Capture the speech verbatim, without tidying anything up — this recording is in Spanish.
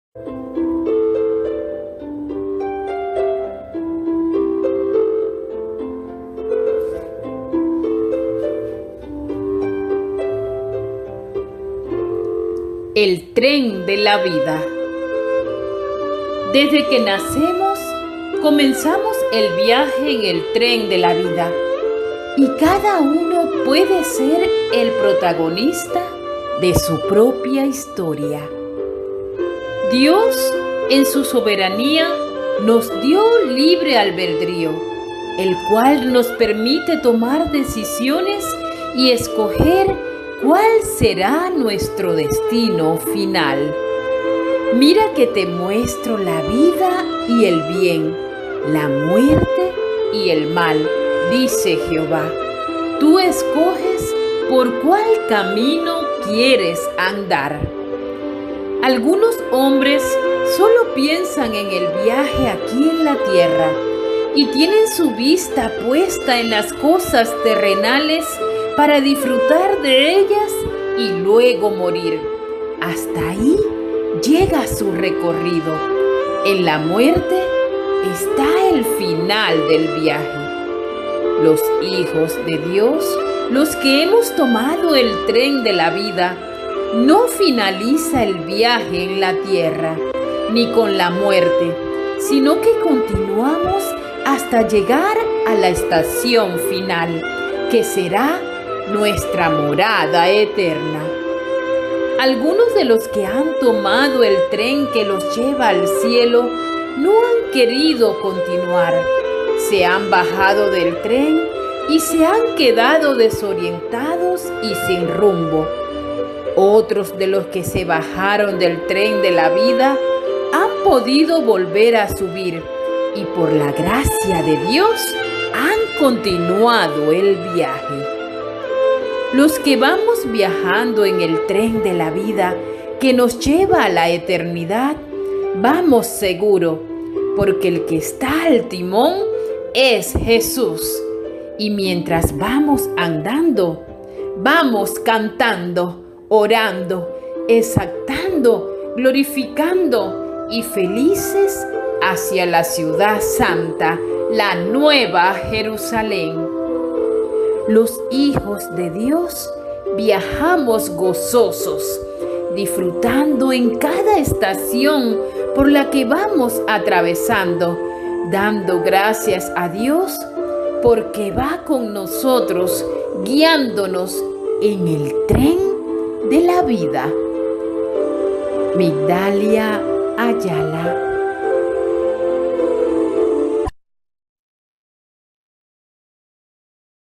El tren de la vida. Desde que nacemos, comenzamos el viaje en el tren de la vida y cada uno puede ser el protagonista de su propia historia. Dios, en su soberanía, nos dio libre albedrío, el cual nos permite tomar decisiones y escoger cuál será nuestro destino final. Mira que te muestro la vida y el bien, la muerte y el mal, dice Jehová. Tú escoges por cuál camino quieres andar. Algunos hombres solo piensan en el viaje aquí en la tierra y tienen su vista puesta en las cosas terrenales para disfrutar de ellas y luego morir. Hasta ahí llega su recorrido. En la muerte está el final del viaje. Los hijos de Dios, los que hemos tomado el tren de la vida, no finaliza el viaje en la tierra, ni con la muerte, sino que continuamos hasta llegar a la estación final, que será nuestra morada eterna. Algunos de los que han tomado el tren que los lleva al cielo no han querido continuar. Se han bajado del tren y se han quedado desorientados y sin rumbo. Otros de los que se bajaron del tren de la vida han podido volver a subir y por la gracia de Dios han continuado el viaje. Los que vamos viajando en el tren de la vida que nos lleva a la eternidad, vamos seguro, porque el que está al timón es Jesús. Y mientras vamos andando, vamos cantando, orando, exaltando, glorificando y felices hacia la ciudad santa, la nueva Jerusalén. Los hijos de Dios viajamos gozosos, disfrutando en cada estación por la que vamos atravesando, dando gracias a Dios porque va con nosotros, guiándonos en el tren de la vida. Migdalia Ayala.